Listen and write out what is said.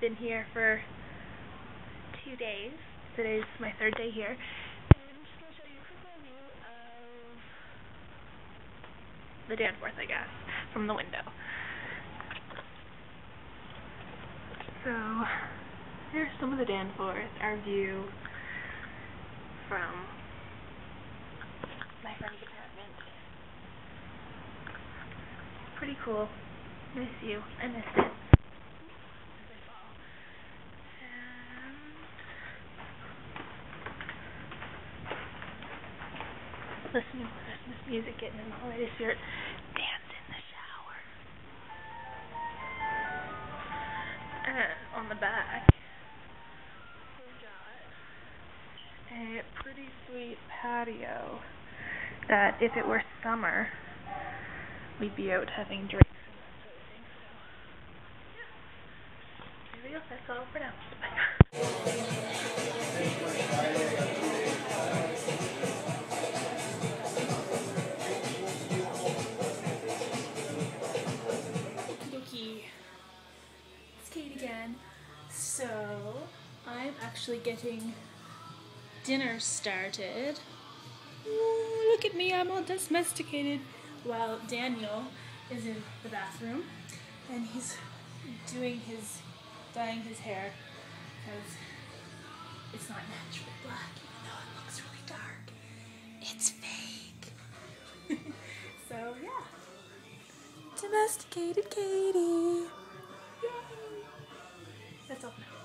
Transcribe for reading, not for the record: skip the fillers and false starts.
been here for 2 days. Today's my 3rd day here. And I'm just going to show you a quick review of the Danforth, I guess, from the window. So, here's some of the Danforth, our view from my friend's apartment. Pretty cool. Nice view. I missed it. Listening to Christmas music, getting in the holiday spirit, dance in the shower. And on the back, we've got a pretty sweet patio that if it were summer, we'd be out having drinks and that sort of thing. So, yeah. There we go. That's all for now. Bye. Again. So I'm actually getting dinner started. Ooh, look at me, I'm all domesticated. While Daniel is in the bathroom and he's dyeing his hair because it's not naturally black, even though it looks really dark. It's fake. So yeah, domesticated Katie. That's all for now.